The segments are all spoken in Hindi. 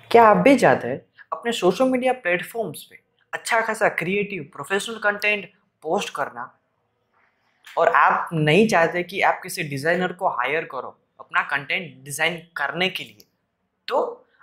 क्या आप भी चाहते हैं अपने सोशल मीडिया प्लेटफॉर्म्स पे अच्छा खासा क्रिएटिव प्रोफेशनल कंटेंट पोस्ट करना और आप नहीं चाहते कि आप किसी डिज़ाइनर को हायर करो अपना कंटेंट डिज़ाइन करने के लिए, तो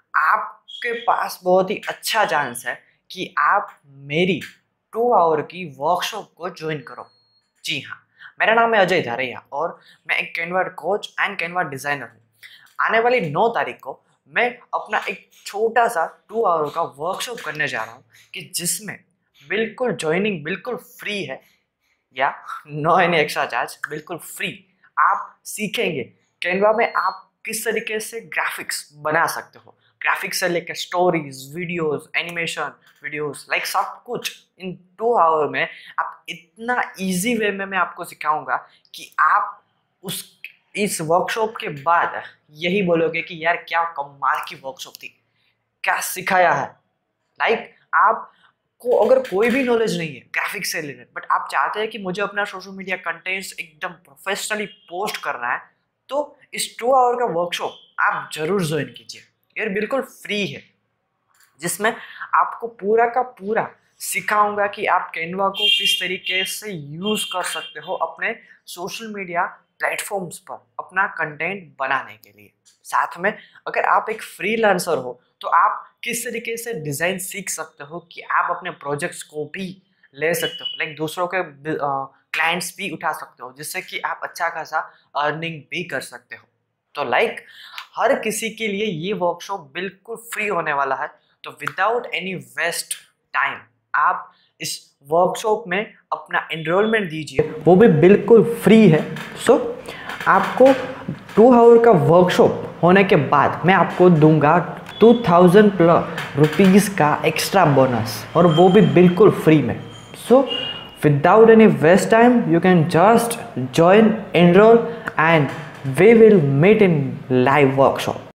आपके पास बहुत ही अच्छा चांस है कि आप मेरी 2 आवर की वर्कशॉप को ज्वाइन करो। जी हाँ, मेरा नाम है अजय धारिया और मैं एक Canva coach and Canva designer हूँ। आने वाली 9 तारीख को मैं अपना एक छोटा सा 2 आवर का वर्कशॉप करने जा रहा हूँ कि जिसमें बिल्कुल ज्वाइनिंग बिल्कुल फ्री है या नो एनी एक्स्ट्रा चार्ज, बिल्कुल फ्री। आप सीखेंगे कैनवा में आप किस तरीके से ग्राफिक्स बना सकते हो, ग्राफिक्स से लेकर stories, videos, animation videos, like सब कुछ इन 2 आवर में आप इतना इजी वे में मैं आपको सिखाऊंगा कि आप उस इस वर्कशॉप के बाद यही बोलोगे कि यार क्या कमाल की वर्कशॉप थी, क्या सिखाया है। लाइक आपको अगर कोई भी नॉलेज नहीं है ग्राफिक्स से रिलेटेड बट आप चाहते हैं कि मुझे अपना सोशल मीडिया कंटेंट्स एकदम प्रोफेशनली पोस्ट करना है, तो इस 2 आवर का वर्कशॉप आप जरूर ज्वाइन कीजिए। ये बिल्कुल फ्री है, जिसमें आपको पूरा का पूरा सिखाऊंगा कि आप कैनवा को किस तरीके से यूज कर सकते हो अपने सोशल मीडिया प्लेटफॉर्म्स पर अपना कंटेंट बनाने के लिए। साथ में अगर आप एक फ्रीलांसर हो तो आप किस तरीके से डिज़ाइन सीख सकते हो कि आप अपने प्रोजेक्ट्स को भी ले सकते हो, लाइक दूसरों के क्लाइंट्स भी उठा सकते हो, जिससे कि आप अच्छा खासा अर्निंग भी कर सकते हो। तो लाइक हर किसी के लिए ये वर्कशॉप बिल्कुल फ्री होने वाला है। तो विदाउट एनी वेस्ट टाइम आप इस वर्कशॉप में अपना एनरोलमेंट दीजिए, वो भी बिल्कुल फ्री है। सो आपको 2 आवर का वर्कशॉप होने के बाद मैं आपको दूंगा 2000 प्लस रुपीज़ का एक्स्ट्रा बोनस, और वो भी बिल्कुल फ्री में। सो without any waste time you can just join, enroll, and we will meet in live workshop.